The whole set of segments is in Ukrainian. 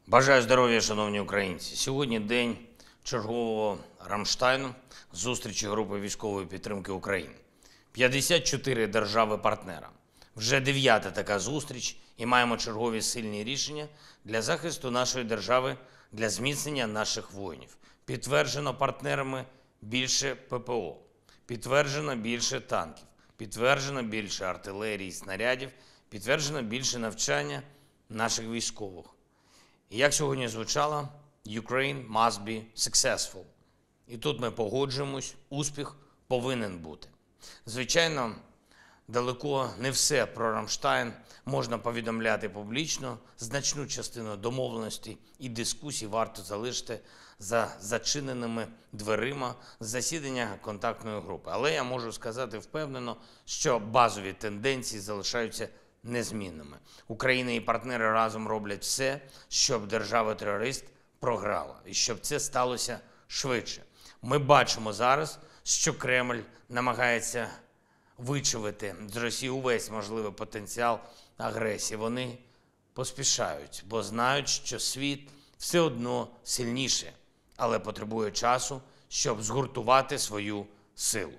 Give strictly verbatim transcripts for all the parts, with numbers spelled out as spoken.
Бажаю здоров'я, шановні українці. Сьогодні день чергового Рамштайну, зустрічі групи військової підтримки України. п'ятдесят чотири держави-партнера. Вже дев'ята така зустріч і маємо чергові сильні рішення для захисту нашої держави, для зміцнення наших воїнів. Підтверджено партнерами більше ППО, підтверджено більше танків, підтверджено більше артилерії, снарядів, підтверджено більше навчання наших військових. І як сьогодні звучало, Ukraine must be successful. І тут ми погоджуємось, успіх повинен бути. Звичайно, далеко не все про Рамштайн можна повідомляти публічно. Значну частину домовленостей і дискусій варто залишити за зачиненими дверима засідання контактної групи. Але я можу сказати впевнено, що базові тенденції залишаються незмінними. Україна і партнери разом роблять все, щоб держава-терорист програла. І щоб це сталося швидше. Ми бачимо зараз, що Кремль намагається вичавити з Росії увесь можливий потенціал агресії. Вони поспішають, бо знають, що світ все одно сильніше, але потребує часу, щоб згуртувати свою силу.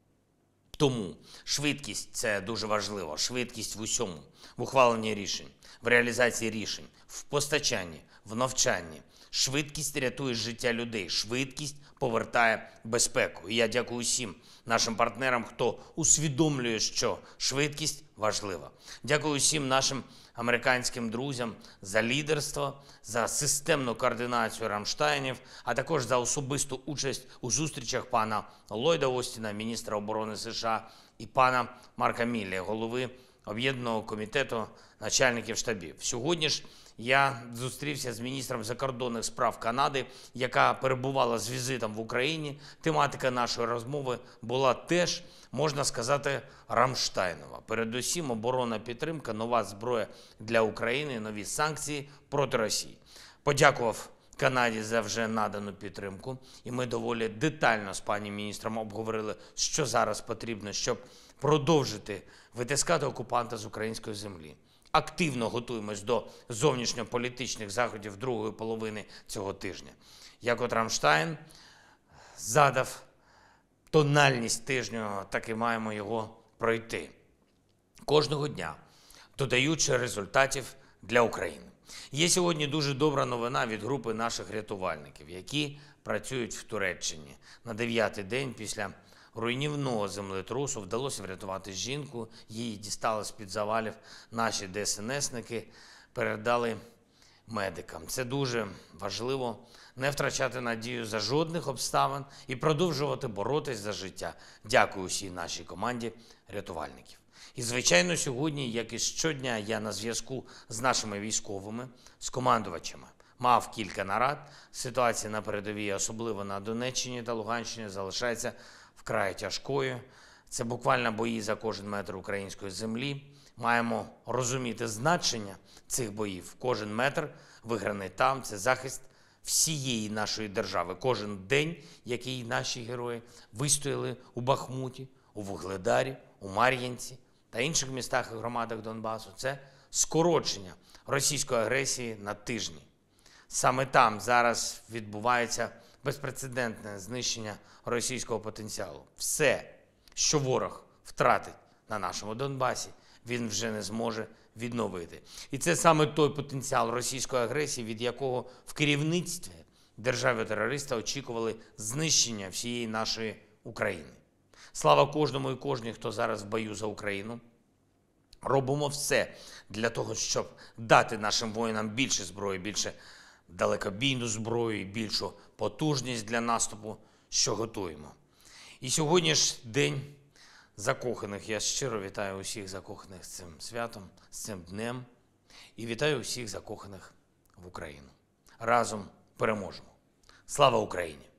Тому швидкість – це дуже важливо. Швидкість в усьому. В ухваленні рішень, в реалізації рішень, в постачанні, в навчанні. Швидкість рятує життя людей. Швидкість повертає безпеку. І я дякую всім нашим партнерам, хто усвідомлює, що швидкість важлива. Дякую всім нашим американським друзям за лідерство, за системну координацію Рамштайнів, а також за особисту участь у зустрічах пана Ллойда Остіна, міністра оборони США, і пана Марка Міллі, голови Об'єднаного комітету начальників штабів. Сьогодні ж я зустрівся з міністром закордонних справ Канади, яка перебувала з візитом в Україні. Тематика нашої розмови була теж, можна сказати, Рамштайнова. Передусім оборонна підтримка, нова зброя для України, нові санкції проти Росії. Подякував Канаді за вже надану підтримку. І ми доволі детально з пані міністром обговорили, що зараз потрібно, щоб продовжити витискати окупанта з української землі. Активно готуємось до зовнішньополітичних заходів другої половини цього тижня. Як от Рамштайн задав тональність тижню, так і маємо його пройти. Кожного дня додаючи результатів для України. Є сьогодні дуже добра новина від групи наших рятувальників, які працюють в Туреччині. На дев'ятий день після руйнівного землетрусу вдалося врятувати жінку, її дістали з-під завалів наші ДСНСники, передали медикам. Це дуже важливо – не втрачати надію за жодних обставин і продовжувати боротись за життя. Дякую всій нашій команді рятувальників. І, звичайно, сьогодні, як і щодня, я на зв'язку з нашими військовими, з командувачами. Мав кілька нарад. Ситуація на передовій, особливо на Донеччині та Луганщині, залишається вкрай тяжкою. Це буквально бої за кожен метр української землі. Маємо розуміти значення цих боїв. Кожен метр виграний там – це захист всієї нашої держави. Кожен день, який наші герої вистояли у Бахмуті, у Вугледарі, у Мар'їнці та інших містах і громадах Донбасу – це скорочення російської агресії на тижні. Саме там зараз відбувається безпрецедентне знищення російського потенціалу. Все, що ворог втратить на нашому Донбасі, він вже не зможе відновити. І це саме той потенціал російської агресії, від якого в керівництві держави-терориста очікували знищення всієї нашої України. Слава кожному і кожній, хто зараз в бою за Україну. Робимо все для того, щоб дати нашим воїнам більше зброї, більше далекобійну зброю і більшу потужність для наступу, що готуємо. І сьогодні ж день закоханих. Я щиро вітаю усіх закоханих з цим святом, з цим днем. І вітаю усіх закоханих в Україну. Разом переможемо. Слава Україні!